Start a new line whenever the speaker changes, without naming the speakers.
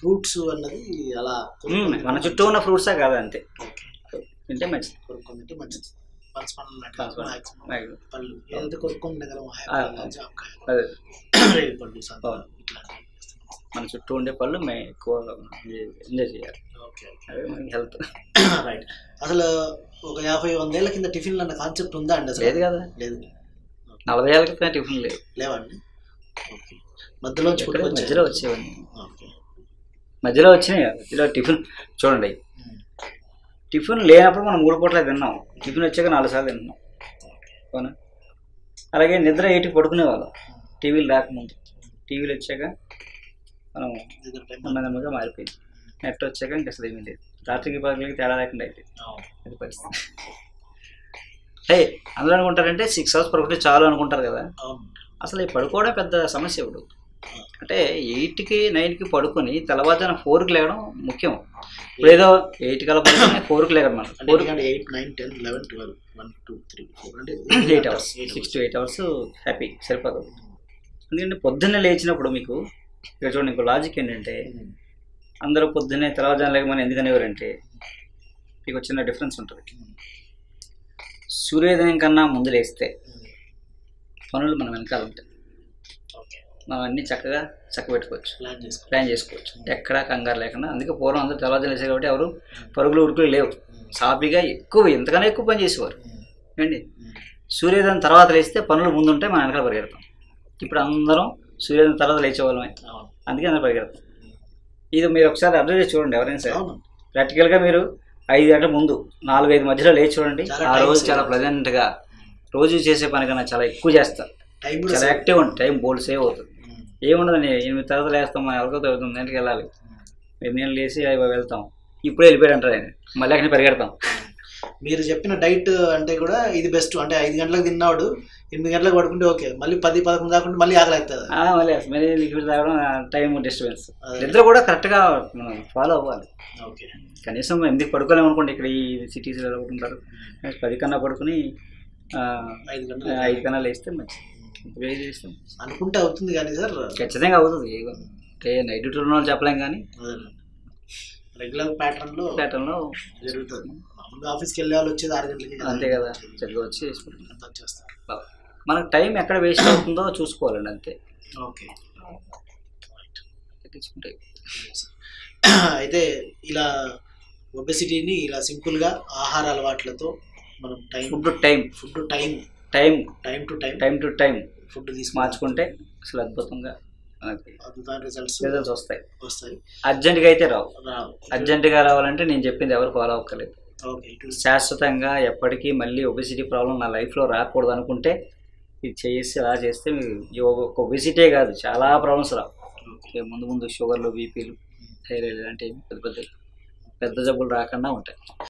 Fruits అన్నది అలా
మన చుట్టూ ఉన్న ఫ్రూట్సే కాదు అంతే, తింటే మంచిది,
కొరుక్కొని తింటే మంచిది. పళ్ళు ఏదైతే కొరుక్కొని తినగలం, పళ్ళు ఇట్లాంటివి
మన చుట్టూ ఉండే పళ్ళు మేము ఎక్కువ ఎంజాయ్ చేయాలి.
ఓకే,
అదే మనకి హెల్త్.
రైట్. అసలు ఒక 50-100 ఏళ్ల కింద టిఫిన్లు అన్న కాన్సెప్ట్ ఉందా అండి? అసలు
లేదు కదా,
లేదు.
40 ఏళ్ళ క్రితం టిఫిన్
లేవండి. ఓకే, మధ్యలో
వచ్చేవన్నీ, మధ్యలో వచ్చినాయి. మధ్యలో టిఫిన్ చూడండి, టిఫిన్ లేనప్పుడు మనం 3 పూటలే తిన్నాం, టిఫిన్ వచ్చాక 4 సార్లు తిన్నాం, అవునా? అలాగే నిద్ర 8కి పడుకునేవాళ్ళం టీవీలు రాకముందు, టీవీలు వచ్చాక మనం నెమ్మదిగా మారిపోయింది. నెట్ వచ్చాక ఇంక అసలు ఏమీ లేదు, రాత్రికి పగలకి తేడా లేకుండా అయిపోయింది. అది పరిస్థితి. అందరూ అనుకుంటారంటే 6 hours పడుకుంటే చాలు అనుకుంటారు కదా, అసలు ఈ పడుకోవడం పెద్ద సమస్య. ఇప్పుడు అంటే 8కి 9కి పడుకొని తెల్లవారుజామున 4కి లేవడం ముఖ్యం. ఇప్పుడు ఏదో 8 కల్లా పడుకొని 4కి లేవడం, మనం
8, 9, 10, 11, 12, 1, 2, 3, 4 అంటే
8 hours, 6 to 8 hours హ్యాపీ సరిపోదు. ఎందుకంటే పొద్దున్నే లేచినప్పుడు మీకు ఇక్కడ చూడండి, ఇంకో లాజిక్ ఏంటంటే అందరూ పొద్దున్నే తెల్లవారుజామున లేకమని ఎందుకనేవారంటే మీకు చిన్న డిఫరెన్స్ ఉంటుంది. సూర్యోదయం కన్నా ముందు లేస్తే పనులు మనం వెనకాల ఉంటాయి, మనం అన్నీ చక్కగా చక్కబెట్టుకోవచ్చు, ప్లాన్ చేసుకోవచ్చు, ఎక్కడా కంగారు లేకుండా. అందుకే పూర్వం అందరూ తెల్లవారుజామున లేచారు కాబట్టి ఎవరు పరుగులు ఉరుకులు లేవు, సాఫీగా ఎంతకన్నా ఎక్కువ పని చేసేవారు ఏంటి. సూర్యోదయం తర్వాత లేస్తే పనులు ముందుంటాయి, మనం వెనకాల పరిగెడతాం. ఇప్పుడు అందరం సూర్యోదయం తర్వాత లేచేవాళ్ళమే, అందుకే అందరూ పరిగెడతాం. ఇది మీరు ఒకసారి అబ్జర్వ్ చేసి చూడండి, ఎవరైనా సరే ప్రాక్టికల్గా మీరు 5 గంటల ముందు 4-5 మధ్యలో లేచి చూడండి, ఆ రోజు చాలా ప్లెజెంట్గా రోజు చేసే పని కన్నా చాలా ఎక్కువ చేస్తారు, చాలా యాక్టివ్ ఉంటుంది, టైం బోల్డ్ సేవ్ అవుతుంది. ఏముండదండి, 8 తర్వాత లేస్తాం, ఎవరికో 9 వెళ్ళాలి, 8 లేచి వెళ్తాం, ఇప్పుడే వెళ్ళిపోయాడు అంటారు ఆయన, మళ్ళీ అక్కడికి పరిగెడతాం.
మీరు చెప్పిన డైట్ అంటే కూడా ఇది బెస్ట్. అంటే 5 గంటలకు తిన్నాడు 8 గంటలకు పడుకుంటే ఓకే, మళ్ళీ 10-11 దాకుంటే మళ్ళీ ఆకలి అవుతుంది,
మళ్ళీ లిక్విడ్ తాగడం, టైం డిస్టర్బెన్స్. నిద్ర కూడా కరెక్ట్గా మనం ఫాలో అవ్వాలి.
ఓకే,
కనీసం 8కి పడుకోలేము అనుకోండి, ఇక్కడ ఈ సిటీస్లో ఉంటారు 10 కన్నా పడుకుని 5 కన్నా లేస్తే మంచిది.
అనుకుంటే అవుతుంది కానీ సార్
ఖచ్చితంగా అవుతుంది. అంటే నైట్ డ్యూటీ ఉన్న వాళ్ళు చెప్పలేం కానీ
రెగ్యులర్ ప్యాటర్న్లో జరుగుతుంది. మామూలుగా ఆఫీస్కి వెళ్ళే వాళ్ళు వచ్చేది 6 గంటలకి,
అంతే కదా, చక్కగా వచ్చి చేసుకుంటాం. మనకు టైం ఎక్కడ వేస్ట్ అవుతుందో చూసుకోవాలండి, అంతే.
ఓకే, అయితే ఇలా ఒబెసిటీని ఇలా సింపుల్గా ఆహార అలవాట్లతో మనం టైం టు టైం ఫుడ్ మార్చుకుంటే అసలు అద్భుతంగా రిజల్ట్స్ వస్తాయి. అర్జెంటుగా అయితే రావు. అర్జెంటుగా రావాలంటే నేను చెప్పింది ఎవరు ఫాలో అవ్వలేదు. శాశ్వతంగా ఎప్పటికీ మళ్ళీ ఒబెసిటీ ప్రాబ్లం నా లైఫ్లో రాకూడదు అనుకుంటే ఇది చేసి అలా చేస్తే మీరు ఒక ఒబెసిటీ కాదు, చాలా ప్రాబ్లమ్స్ రావు. ముందు షుగర్లు, బీపీలు, థైరాయిడ్ ఇలాంటివి పెద్ద జబ్బులు రాకుండా ఉంటాయి.